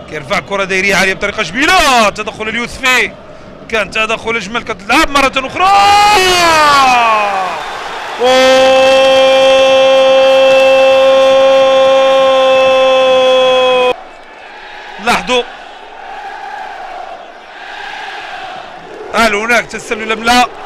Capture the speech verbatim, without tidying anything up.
كيرفع كره دايريه عاليه بطريقه جميله. تدخل اليوسفي، كان تدخل اجمل. كتلعب مره اخرى. أوه! لاحظوا هل هناك تسلل ام لا؟